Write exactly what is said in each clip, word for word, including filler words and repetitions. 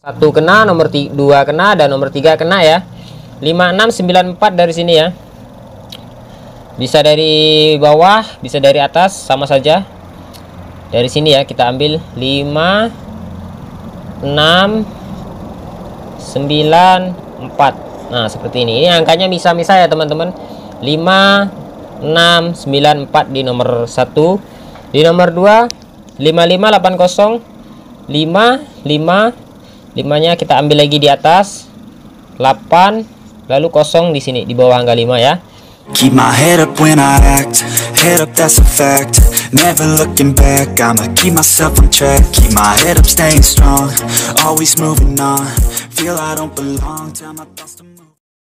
Satu kena, nomor dua kena, dan nomor tiga kena ya. Lima enam sembilan empat dari sini ya. Bisa dari bawah, bisa dari atas, sama saja. Dari sini ya kita ambil lima enam sembilan empat. Nah, seperti ini. Ini angkanya misah-misah ya, teman-teman. lima enam sembilan empat di nomor satu. Di nomor dua lima lima delapan nol lima lima. limanya kita ambil lagi di atas, delapan, lalu kosong di sini di bawah angka lima ya. Keep my head up when I act, head up that's a fact. Never looking back, I'ma keep myself on track. Keep my head up staying strong, always moving on. Feel I don't belong, tell my thoughts to move.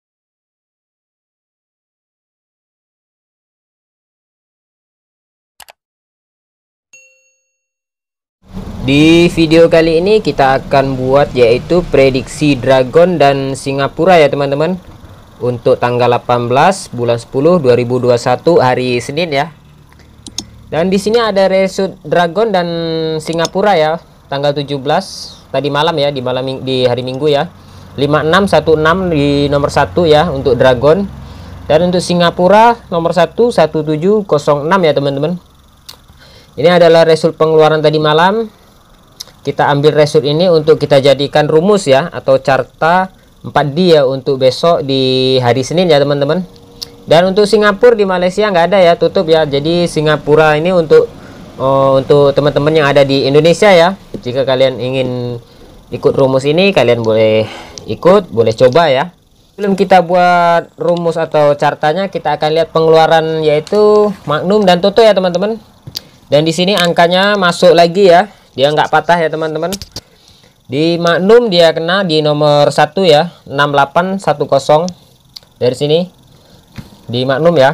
Di video kali ini kita akan buat yaitu prediksi Dragon dan Singapura ya teman-teman, untuk tanggal delapan belas bulan sepuluh dua ribu dua puluh satu hari Senin ya. Dan di sini ada result Dragon dan Singapura ya, tanggal tujuh belas tadi malam ya, di malam di hari Minggu ya. lima enam satu enam di nomor satu ya untuk Dragon, dan untuk Singapura nomor satu satu tujuh nol enam ya teman-teman. Ini adalah result pengeluaran tadi malam. Kita ambil result ini untuk kita jadikan rumus ya, atau carta empat D ya untuk besok di hari Senin ya teman-teman. Dan untuk Singapura di Malaysia nggak ada ya, tutup ya. Jadi Singapura ini untuk oh, untuk teman-teman yang ada di Indonesia ya. Jika kalian ingin ikut rumus ini, kalian boleh ikut, boleh coba ya. Sebelum kita buat rumus atau cartanya, kita akan lihat pengeluaran yaitu Magnum dan Toto ya teman-teman. Dan di sini angkanya masuk lagi ya, dia nggak patah ya teman-teman. Di Magnum dia kena di nomor satu ya, enam delapan satu nol. Dari sini di Magnum ya,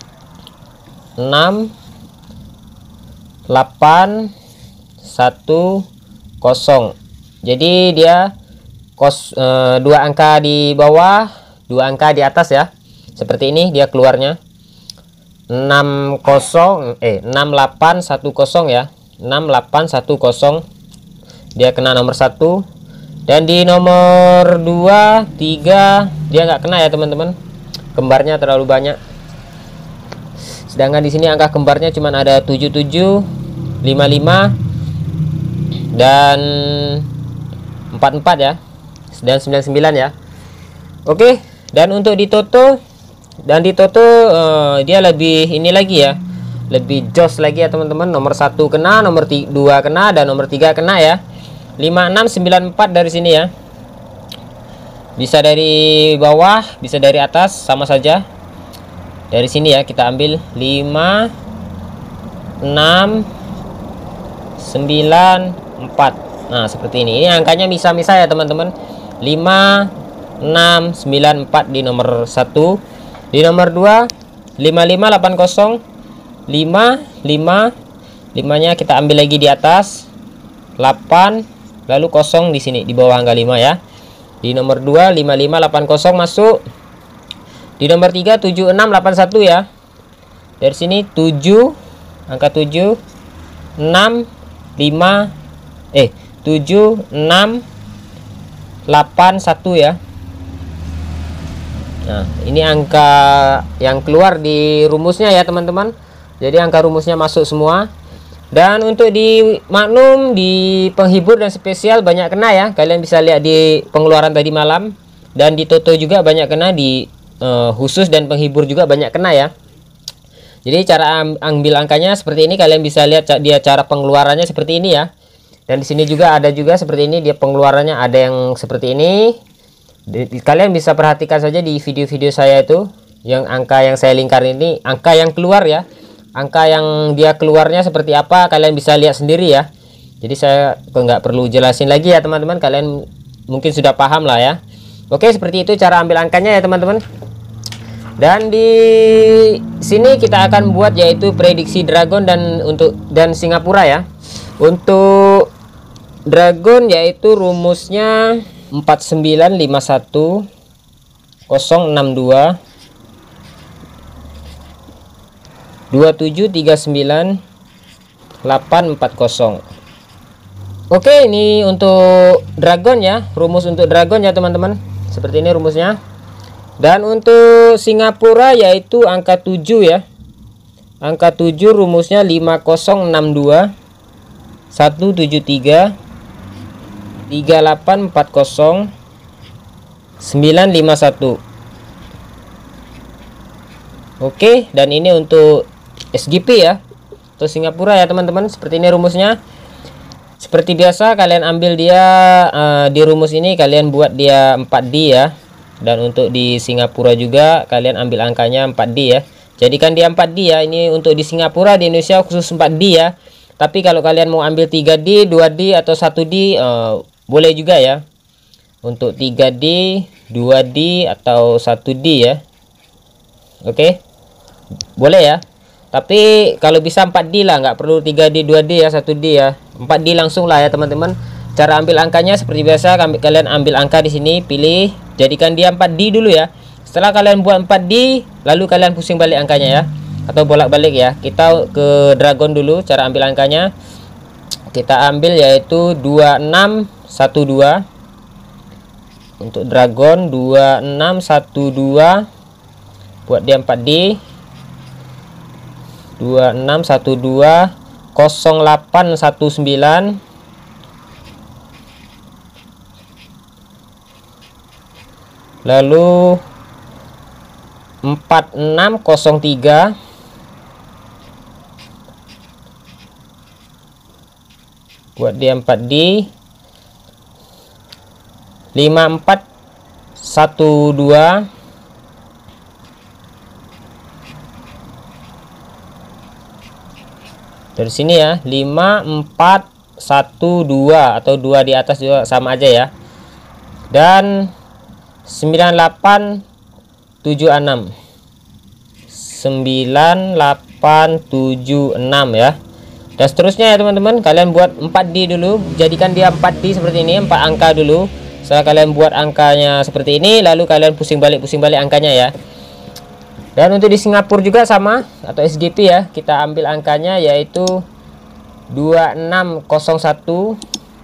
enam delapan satu nol. Jadi dia kos e, dua angka di bawah, dua angka di atas ya. Seperti ini dia keluarnya. enam nol eh enam delapan satu nol ya. enam delapan satu nol. Dia kena nomor satu. Dan di nomor dua, tiga dia nggak kena ya teman-teman. Kembarnya terlalu banyak. Sedangkan di sini angka kembarnya cuma ada tujuh tujuh, lima lima dan empat empat ya. Dan sembilan sembilan ya. Oke, dan untuk di Toto dan di Toto uh, dia lebih ini lagi ya. Lebih jos lagi ya teman-teman. Nomor satu kena, nomor dua kena, dan nomor tiga kena ya. lima enam sembilan empat dari sini ya. Bisa dari bawah, bisa dari atas, sama saja. Dari sini ya kita ambil lima enam sembilan empat. Nah, seperti ini. Ini angkanya misah-misah ya teman-teman. lima enam sembilan empat di nomor satu. Di nomor dua lima lima delapan nol lima lima. limanya kita ambil lagi di atas, delapan, lalu kosong di sini di bawah angka lima ya. Di nomor dua lima lima delapan nol masuk. Di nomor tiga tujuh enam delapan satu ya. Dari sini tujuh, angka tujuh, enam, lima, eh tujuh, enam, delapan satu ya. Nah, ini angka yang keluar di rumusnya ya teman-teman. Jadi angka rumusnya masuk semua. Dan untuk di Magnum, di penghibur dan spesial banyak kena ya. Kalian bisa lihat di pengeluaran tadi malam. Dan di Toto juga banyak kena, di uh, khusus dan penghibur juga banyak kena ya. Jadi cara ambil angkanya seperti ini. Kalian bisa lihat dia cara pengeluarannya seperti ini ya. Dan di sini juga ada juga seperti ini, dia pengeluarannya ada yang seperti ini. Kalian bisa perhatikan saja di video-video saya itu, yang angka yang saya lingkar ini angka yang keluar ya. Angka yang dia keluarnya seperti apa kalian bisa lihat sendiri ya. Jadi saya nggak perlu jelasin lagi ya teman-teman, kalian mungkin sudah paham lah ya. Oke, seperti itu cara ambil angkanya ya teman-teman. Dan di sini kita akan buat yaitu prediksi Dragon dan untuk dan Singapura ya. Untuk Dragon yaitu rumusnya empat sembilan lima satu nol enam dua dua tujuh tiga sembilan delapan empat nol. Oke, ini untuk dragon ya, rumus untuk dragon ya teman-teman. Seperti ini rumusnya. Dan untuk Singapura yaitu angka tujuh ya. Angka tujuh rumusnya lima nol enam dua satu tujuh tiga tiga delapan empat nol sembilan lima satu. Oke, dan ini untuk S G P ya. Untuk Singapura ya teman-teman, seperti ini rumusnya. Seperti biasa kalian ambil dia uh, di rumus ini kalian buat dia empat D ya. Dan untuk di Singapura juga kalian ambil angkanya empat D ya. Jadikan dia empat D ya. Ini untuk di Singapura, di Indonesia khusus empat D ya. Tapi kalau kalian mau ambil tiga D, dua D atau satu D uh, boleh juga ya. Untuk tiga D, dua D atau satu D ya. Oke. Boleh ya. Tapi kalau bisa empat D lah, nggak perlu tiga D, dua D ya, satu D ya. empat D langsung lah ya teman-teman. Cara ambil angkanya seperti biasa, kalian ambil angka di sini, pilih, jadikan dia empat D dulu ya. Setelah kalian buat empat D, lalu kalian pusing balik angkanya ya, atau bolak-balik ya. Kita ke dragon dulu, cara ambil angkanya. Kita ambil yaitu dua enam satu dua. Untuk dragon dua enam satu dua. Buat dia empat D. dua enam satu dua nol delapan satu sembilan lalu empat enam nol tiga buat dia empat D lima empat satu dua dari sini ya, lima empat satu dua atau dua di atas juga sama aja ya. Dan sembilan delapan tujuh enam. sembilan delapan tujuh enam ya. Dan seterusnya ya teman-teman, kalian buat empat D dulu, jadikan dia empat D seperti ini, empat angka dulu. Setelah kalian buat angkanya seperti ini, lalu kalian pusing balik pusing balik angkanya ya. Dan untuk di Singapura juga sama, atau S G P ya, kita ambil angkanya yaitu dua enam nol satu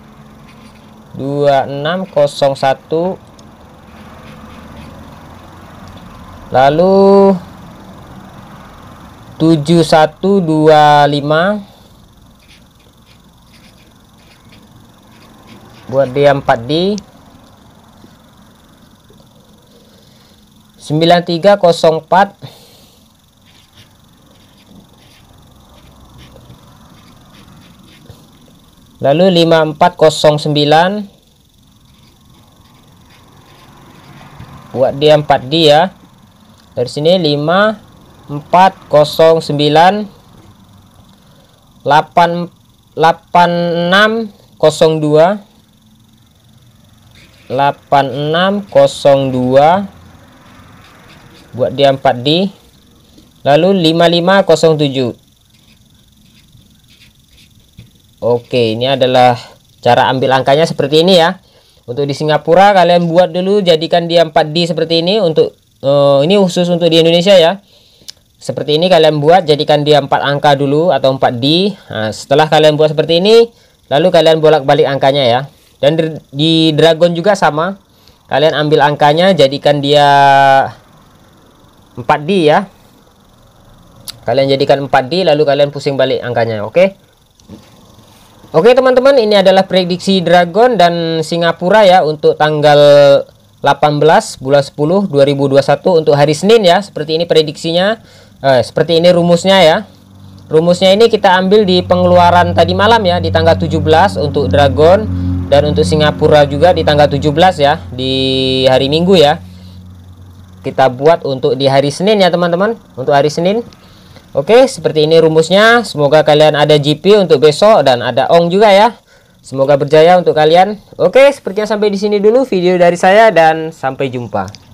dua enam nol satu lalu tujuh satu dua lima buat dia empat D sembilan tiga nol empat lalu lima empat nol sembilan buat dia empat D ya. Dari sini lima empat nol sembilan delapan delapan enam nol dua delapan enam nol dua buat dia empat D lalu lima lima nol tujuh. Oke, ini adalah cara ambil angkanya seperti ini ya. Untuk di Singapura kalian buat dulu, jadikan dia empat D seperti ini. Untuk uh, ini khusus untuk di Indonesia ya. Seperti ini kalian buat, jadikan dia empat angka dulu atau empat D. Nah, setelah kalian buat seperti ini, lalu kalian bolak-balik angkanya ya. Dan di, di dragon juga sama. Kalian ambil angkanya, jadikan dia empat D ya. Kalian jadikan empat D, lalu kalian pusing balik angkanya. Oke. Oke teman-teman, ini adalah prediksi dragon dan Singapura ya untuk tanggal delapan belas bulan sepuluh dua ribu dua puluh satu untuk hari Senin ya. Seperti ini prediksinya, eh, seperti ini rumusnya ya. Rumusnya ini kita ambil di pengeluaran tadi malam ya, di tanggal tujuh belas untuk dragon, dan untuk Singapura juga di tanggal tujuh belas ya, di hari Minggu ya. Kita buat untuk di hari Senin ya teman-teman, untuk hari Senin. Oke, seperti ini rumusnya. Semoga kalian ada G P untuk besok dan ada ong juga ya. Semoga berjaya untuk kalian. Oke, sepertinya sampai di sini dulu video dari saya dan sampai jumpa.